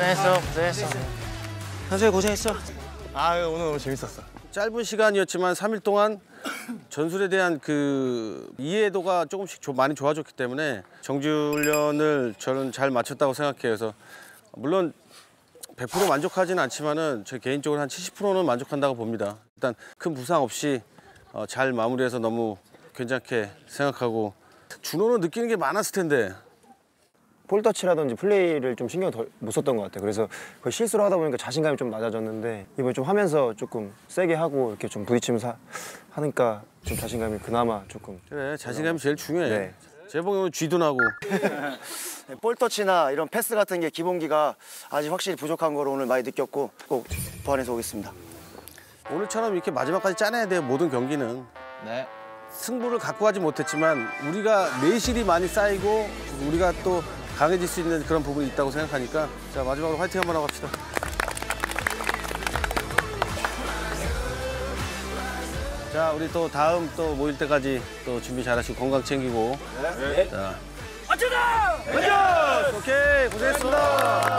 고생했어. 현수야 고생했어. 아 오늘 너무 재밌었어. 짧은 시간이었지만 3일 동안 전술에 대한 그 이해도가 조금씩 많이 좋아졌기 때문에 정지훈련을 저는 잘 마쳤다고 생각해요. 그래서 물론 100% 만족하지는 않지만은 저 개인적으로 한 70%는 만족한다고 봅니다. 일단 큰 부상 없이 잘 마무리해서 너무 괜찮게 생각하고 준호는 느끼는 게 많았을 텐데. 볼터치라든지 플레이를 좀 신경 덜 못 썼던 것 같아요. 그래서 거의 실수를 하다 보니까 자신감이 좀 낮아졌는데 이번에 좀 하면서 조금 세게 하고 이렇게 좀 부딪히면서 하니까 좀 자신감이 그나마 조금. 그래 자신감이 제일 중요해. 네. 재봉이 오늘 쥐도 나고. 볼터치나 이런 패스 같은 게 기본기가 아직 확실히 부족한 걸 오늘 많이 느꼈고 꼭 보완해서 오겠습니다. 오늘처럼 이렇게 마지막까지 짜내야 돼요. 모든 경기는. 네. 승부를 갖고 가지 못했지만 우리가 내실이 많이 쌓이고 우리가 또 강해질 수 있는 그런 부분이 있다고 생각하니까 자 마지막으로 화이팅 한번 하고 갑시다. 자 우리 또 다음 또 모일 때까지 또 준비 잘하시고 건강 챙기고. 네. 자. 어쩌다! 오케이 고생했습니다.